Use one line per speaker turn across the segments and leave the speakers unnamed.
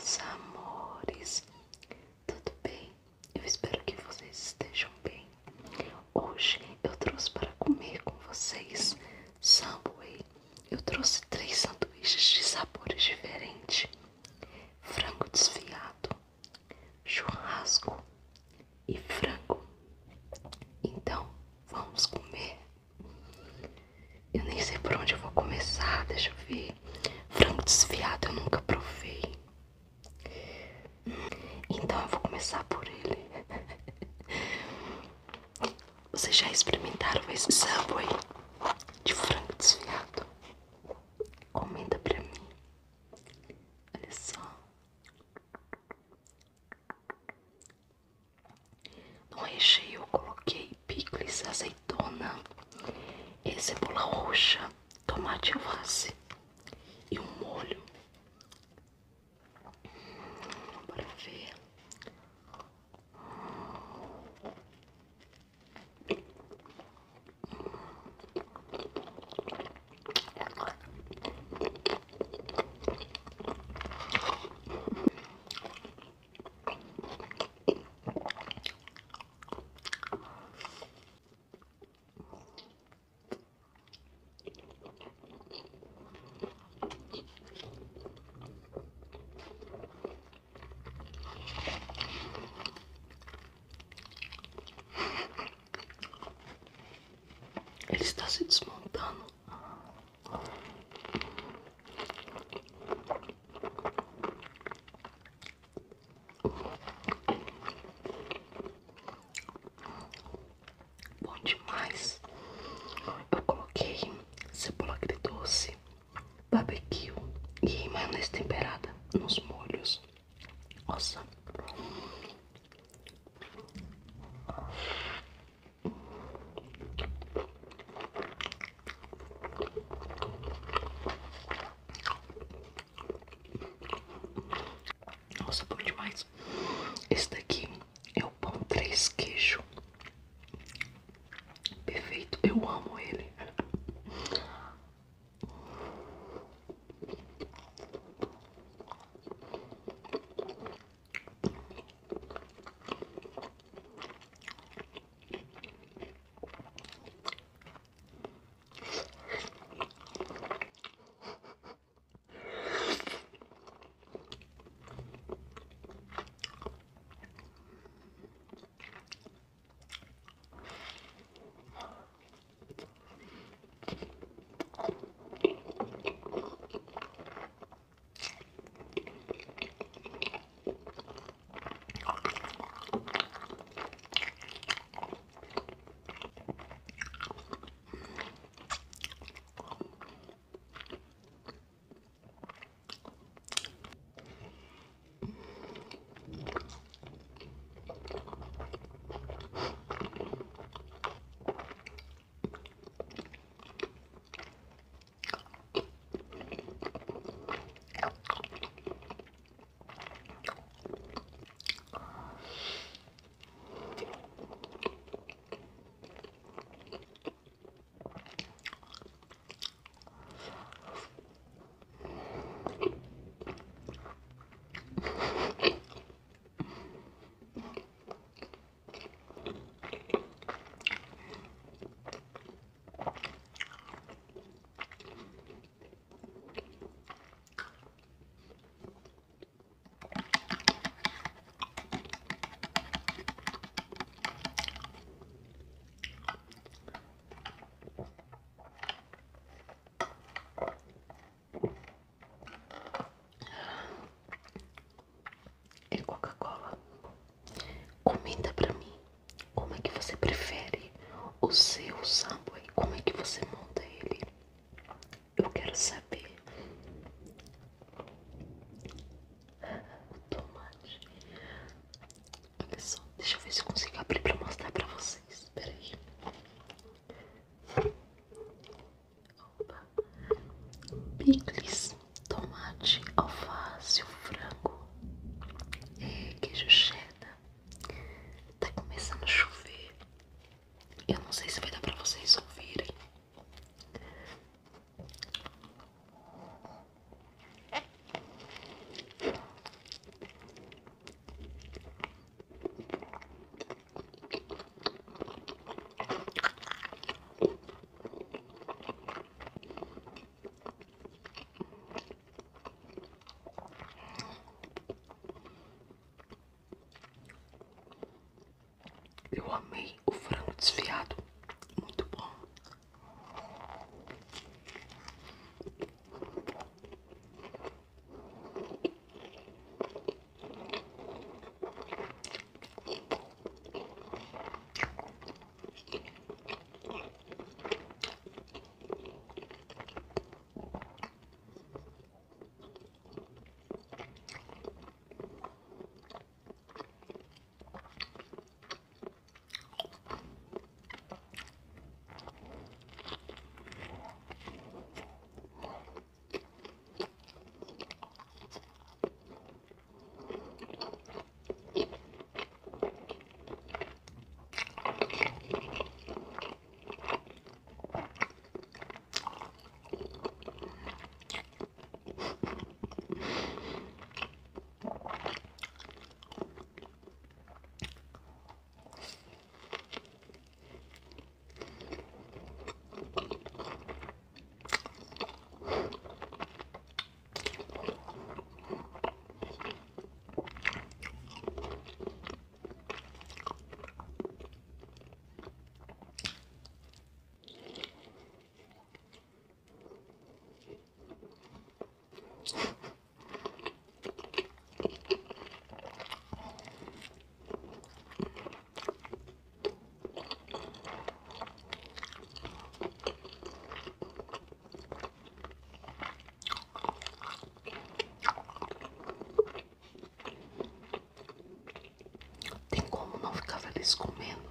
meus amores, tudo bem? Eu espero que vocês estejam bem. Hoje eu trouxe para comer com vocês Subway. Eu trouxe 3 sanduíches de sabores diferentes: frango desfiado, churrasco e frango. Então, vamos comer. Eu nem sei por onde eu vou começar, deixa eu ver. Frango desfiado eu nunca provei. Então eu vou começar por ele. Vocês já experimentaram esse Subway de frango desfiado? Comenta pra mim. Olha só. No recheio eu coloquei picles, azeitona, cebola roxa, tomate alface e um molho. Bora ver. Ele está se desmontando. Bom demais. Eu coloquei cebola agridoce, barbecue e maionese temperada nos molhos. Nossa. Nossa, bom demais. Esse daqui é o pão 3 queijo. Perfeito, eu amo ele. Eu amei o frango desfiado, muito bom. Tem como não ficar feliz comendo?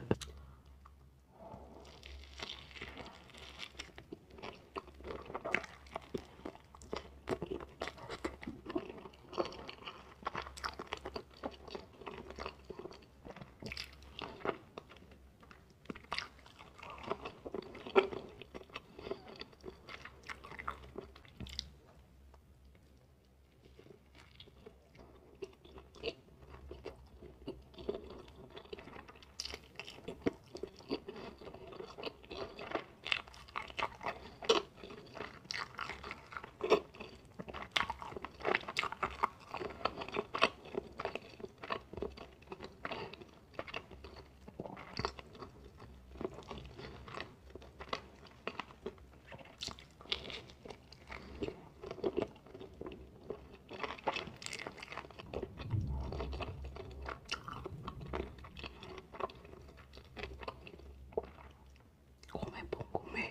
Como é bom comer.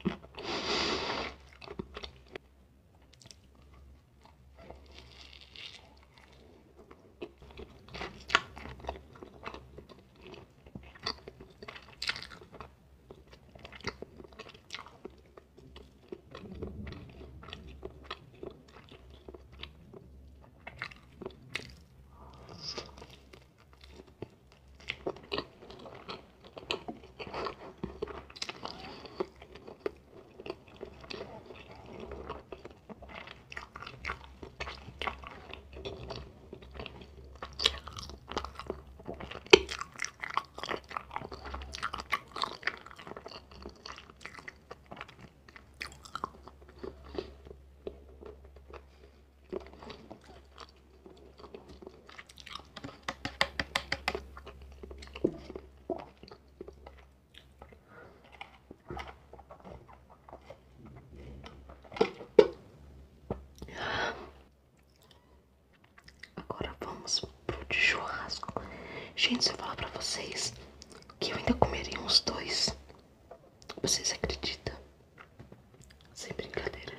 Agora vamos pro de churrasco. Gente, se eu falar pra vocês que eu ainda comeria uns dois, vocês acreditam? Sem brincadeira.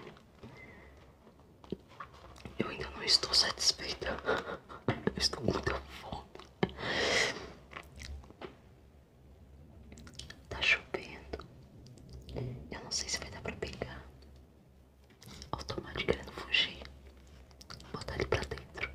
Eu ainda não estou satisfeita. Eu estou com muita fome. Tá chovendo. Eu não sei se vai dar pra pegar. Ó o tomate querendo fugir. Vou botar ele pra dentro.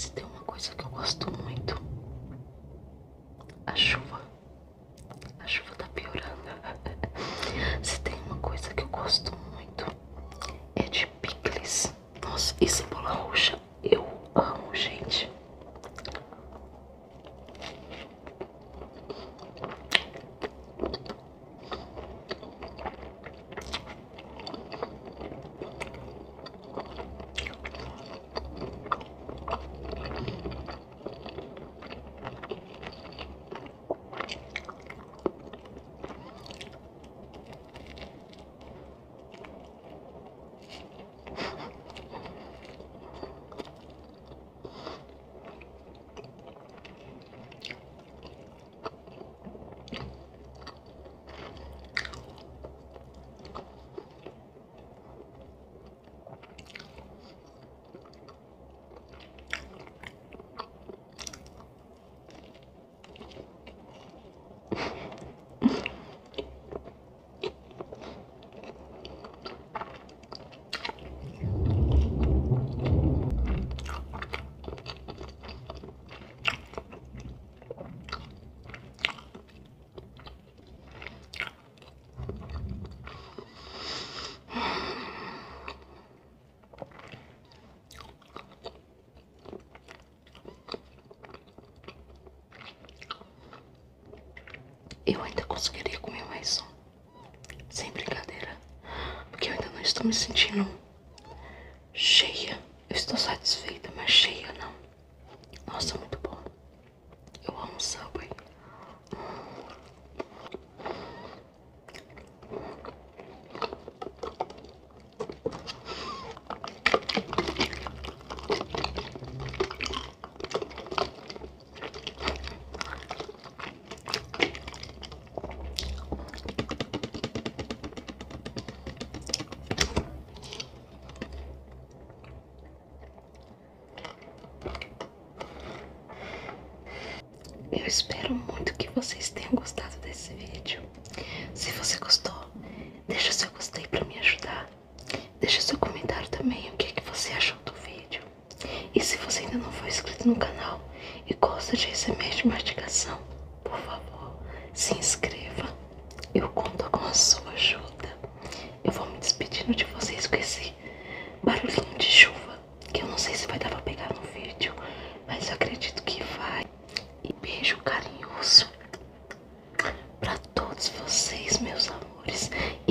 Se tem uma coisa que eu gosto muito, a chuva. A chuva tá piorando. Se tem uma coisa que eu gosto muito, é de picles. Nossa, e cebola roxa, eu amo, gente. Eu ainda conseguiria comer mais um, sem brincadeira, porque eu ainda não estou me sentindo cheia. Eu estou satisfeita, mas cheia não. Nossa, muito bom. Eu amo Subway. Eu espero muito que vocês tenham gostado desse vídeo. Se você gostou, deixa seu gostei pra me ajudar. Deixa seu comentário também o que você achou do vídeo. E se você ainda não for inscrito no canal e gosta de ASMR de mastigação, por favor, se inscreva. Eu conto com a sua ajuda. Eu vou me despedindo de vocês com esse barulhinho de chuva, que eu não sei se vai dar pra pegar no vídeo, mas eu acredito que vai. E beijo carinhoso pra todos vocês, meus amores.